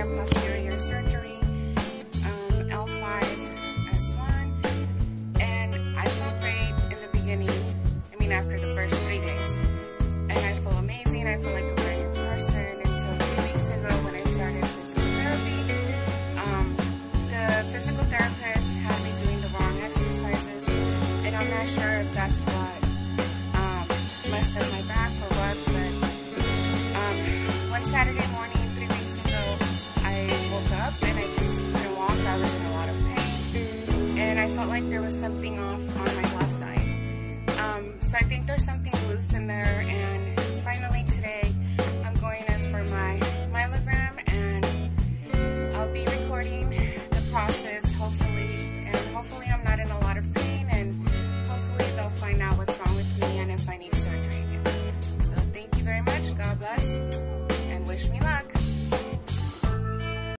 and posterior surgery, L5S1, and I felt great in the beginning, after the first 3 days, and I feel amazing. I feel like a brand new person until 3 weeks ago when I started physical therapy. The physical therapist had me doing the wrong exercises, and I'm not sure if that's what messed up my back or what, but one Saturday morning 3 weeks ago, I woke up and I just couldn't walk. I was in a lot of pain, and I felt like there was something off on my left side. So I think there's something loose in there, and finally today I'm going in for my myelogram, and I'll be recording the process, hopefully I'm not in a lot of pain, and hopefully they'll find out what's wrong with me and if I need surgery again. So thank you very much. God bless, and wish me luck.